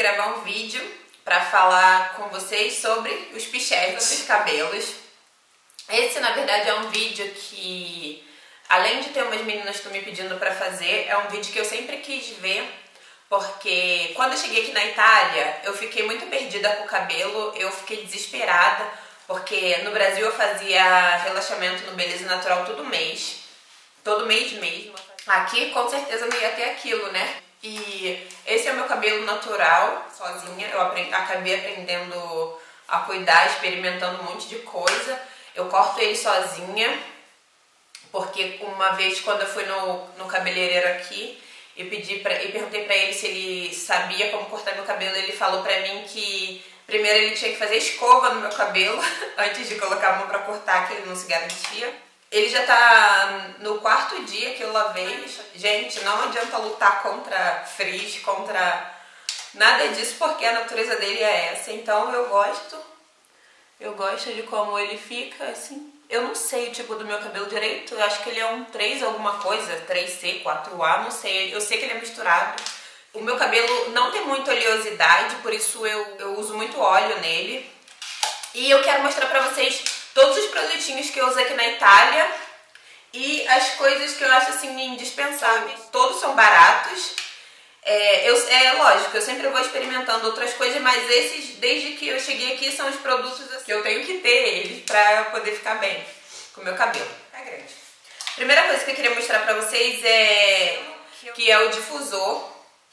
gravar um vídeo para falar com vocês sobre os pichés dos cabelos. Esse, na verdade, é um vídeo que, além de ter umas meninas que estão me pedindo para fazer, é um vídeo que eu sempre quis ver, porque quando eu cheguei aqui na Itália, eu fiquei muito perdida com o cabelo, eu fiquei desesperada, porque no Brasil eu fazia relaxamento no Beleza Natural todo mês mesmo. Aqui, com certeza, não ia ter aquilo, né? E esse é o meu cabelo natural, sozinha. Eu acabei aprendendo a cuidar, experimentando um monte de coisa. Eu corto ele sozinha, porque uma vez quando eu fui no cabeleireiro aqui, eu perguntei pra ele se ele sabia como cortar meu cabelo. Ele falou pra mim que primeiro ele tinha que fazer escova no meu cabelo antes de colocar a mão pra cortar, que ele não se garantia. Ele já tá no 4º dia que eu lavei. Gente, não adianta lutar contra frizz, contra nada disso, porque a natureza dele é essa. Então eu gosto de como ele fica, assim. Eu não sei o tipo do meu cabelo direito, eu acho que ele é um 3 alguma coisa, 3C, 4A, não sei. Eu sei que ele é misturado. O meu cabelo não tem muita oleosidade, por isso eu uso muito óleo nele. E eu quero mostrar pra vocês todos os produtinhos que eu uso aqui na Itália e as coisas que eu acho assim indispensáveis. Todos são baratos. Lógico, eu sempre vou experimentando outras coisas, mas esses, desde que eu cheguei aqui, são os produtos assim, que eu tenho que ter eles pra poder ficar bem com o meu cabelo. É grande. Primeira coisa que eu queria mostrar pra vocês é o difusor.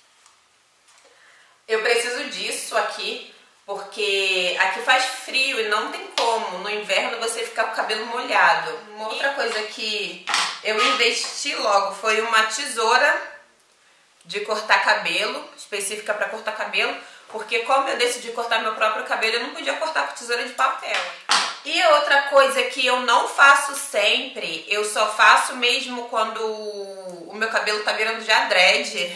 Eu preciso disso aqui, porque aqui faz frio e não tem como no inverno você ficar com o cabelo molhado. Uma outra coisa que eu investi logo foi uma tesoura de cortar cabelo, específica para cortar cabelo, porque como eu decidi cortar meu próprio cabelo, eu não podia cortar com tesoura de papel. E outra coisa que eu não faço sempre, eu só faço mesmo quando o meu cabelo tá virando já dread,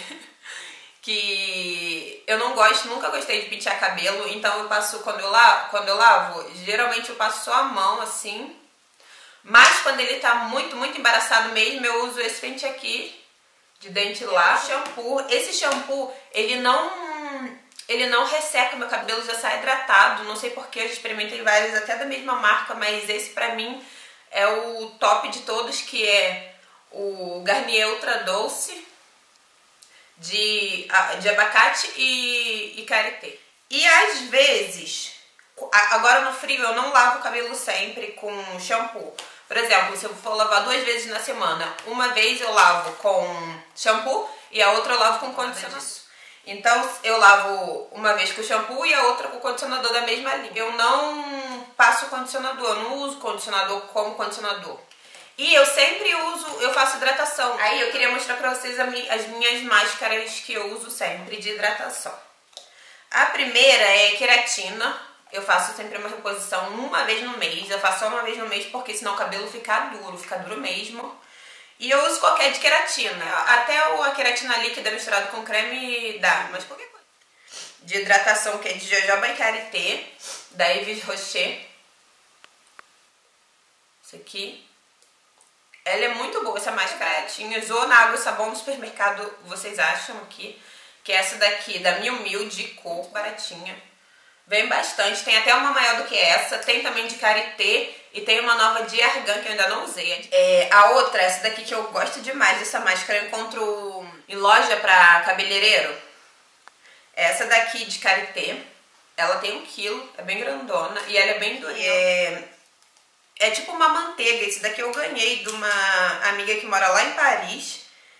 que eu não gosto, nunca gostei de pentear cabelo, então eu passo, quando eu lavo, geralmente eu passo só a mão assim, mas quando ele tá muito, muito embaraçado mesmo, eu uso esse pente aqui, de dente lá, shampoo. Esse shampoo, ele não resseca, meu cabelo já sai hidratado, não sei porquê, eu já experimentei vários até da mesma marca, mas esse pra mim é o top de todos, que é o Garnier Ultra Doce, de abacate e karité. E às vezes, agora no frio eu não lavo o cabelo sempre com shampoo. Por exemplo, se eu for lavar 2 vezes na semana, uma vez eu lavo com shampoo e a outra eu lavo com condicionador. Então eu lavo uma vez com shampoo e a outra com condicionador da mesma linha. Eu não passo condicionador, eu não uso condicionador como condicionador. E eu sempre eu faço hidratação. Aí eu queria mostrar pra vocês as minhas máscaras que eu uso sempre de hidratação. A primeira é queratina. Eu faço sempre uma reposição uma vez no mês. Eu faço só uma vez no mês porque senão o cabelo fica duro mesmo. E eu uso qualquer de queratina. Até a queratina líquida misturada com creme dá, mas qualquer coisa. De hidratação, que é de jojoba e karité, da Yves Rocher. Isso aqui. Ela é muito boa, essa máscara. Usou na água e sabão do supermercado, vocês acham aqui. Que é essa daqui, da Miu Miu, de cor, baratinha. Vem bastante, tem até uma maior do que essa. Tem também de karité e tem uma nova de argan que eu ainda não usei. A outra, essa daqui que eu gosto demais, essa máscara eu encontro em loja pra cabeleireiro. Essa daqui de karité, ela tem 1 quilo, é bem grandona e ela é bem durinha. É tipo uma manteiga. Esse daqui eu ganhei de uma amiga que mora lá em Paris.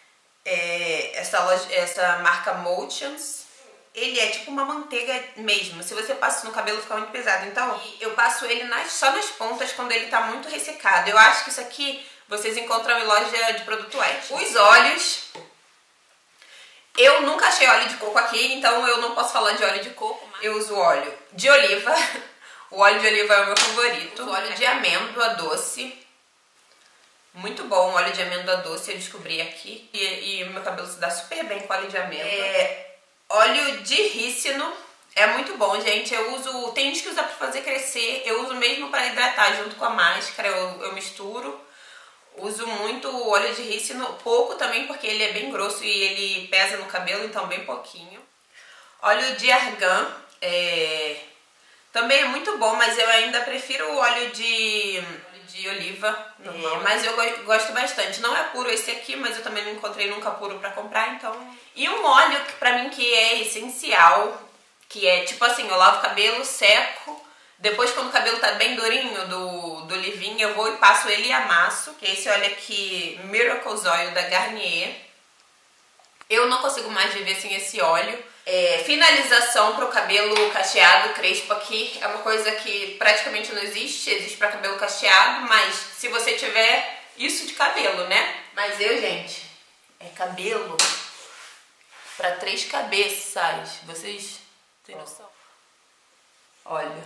Essa marca Motions. Ele é tipo uma manteiga mesmo. Se você passa no cabelo fica muito pesado. Então eu passo ele só nas pontas quando ele tá muito ressecado. Eu acho que isso aqui vocês encontram em loja de produto wet. Os óleos. Eu nunca achei óleo de coco aqui, então eu não posso falar de óleo de coco. Mas eu uso óleo de oliva. O óleo de oliva é o meu favorito. O óleo de amêndoa doce. Muito bom o óleo de amêndoa doce, eu descobri aqui. E o meu cabelo se dá super bem com óleo de amêndoa. Óleo de rícino. É muito bom, gente. Eu uso... Tem gente que usa pra fazer crescer. Eu uso mesmo para hidratar junto com a máscara. Eu misturo. Uso muito óleo de rícino. Pouco também, porque ele é bem grosso e ele pesa no cabelo, então bem pouquinho. Óleo de argan, também é muito bom, mas eu ainda prefiro o óleo de oliva normal, mas eu gosto bastante. Não é puro esse aqui, mas eu também não encontrei nunca puro pra comprar, então... E um óleo que pra mim que é essencial, que é tipo assim, eu lavo o cabelo, seco, depois quando o cabelo tá bem durinho do leave-in, eu vou e passo ele e amasso, que é esse óleo aqui, Miracle's Oil da Garnier. Eu não consigo mais viver sem esse óleo. Finalização para o cabelo cacheado, crespo aqui, é uma coisa que praticamente não existe para cabelo cacheado, mas se você tiver isso de cabelo, né? Mas eu, gente, é cabelo para 3 cabeças, vocês têm noção? Olha,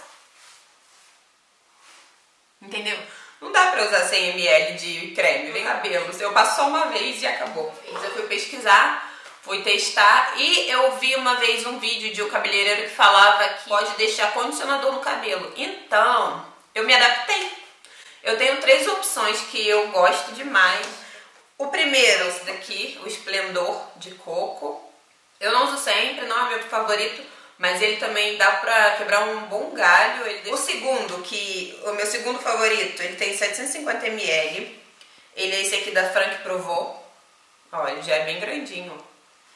entendeu? Não dá pra usar 100 ml de creme, vem cabelo, eu passo só uma vez e acabou. Eu fui pesquisar, fui testar e eu vi uma vez um vídeo de um cabeleireiro que falava que pode deixar condicionador no cabelo. Então, eu me adaptei. Eu tenho 3 opções que eu gosto demais. O primeiro, esse daqui, o Esplendor de coco. Eu não uso sempre, não é meu favorito, mas ele também dá pra quebrar um bom galho. O segundo, o meu segundo favorito, ele tem 750 ml. Ele é esse aqui da Franck Provot. Ó, ele já é bem grandinho.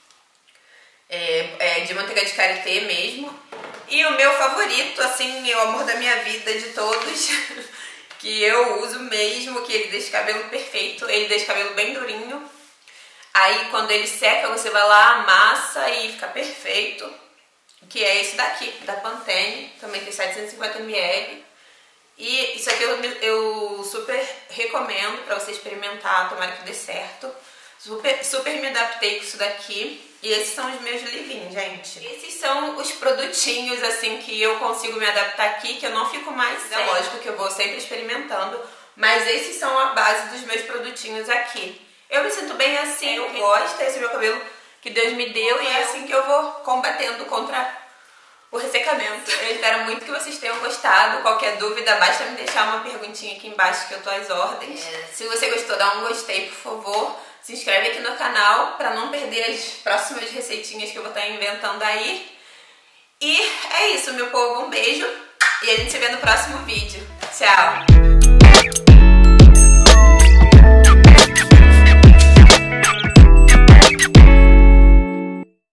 É de manteiga de karité mesmo. E o meu favorito, assim, o amor da minha vida de todos, que eu uso mesmo, que ele deixa o cabelo perfeito, ele deixa o cabelo bem durinho. Aí quando ele seca, você vai lá, amassa e fica perfeito. Que é esse daqui, da Pantene, também tem 750 ml. E isso aqui eu super recomendo pra você experimentar, tomara que dê certo. Super me adaptei com isso daqui. E esses são os meus leave-in, gente. Esses são os produtinhos, assim, que eu consigo me adaptar aqui, que eu não fico mais... É lógico que eu vou sempre experimentando, mas esses são a base dos meus produtinhos aqui. Eu me sinto bem assim, eu gosto, esse é o meu cabelo que Deus me deu e é assim que eu vou combatendo contra o ressecamento. Eu espero muito que vocês tenham gostado. Qualquer dúvida, basta me deixar uma perguntinha aqui embaixo que eu tô às ordens. Se você gostou, dá um gostei, por favor. Se inscreve aqui no canal para não perder as próximas receitinhas que eu vou estar inventando aí. E é isso, meu povo. Um beijo e a gente se vê no próximo vídeo. Tchau!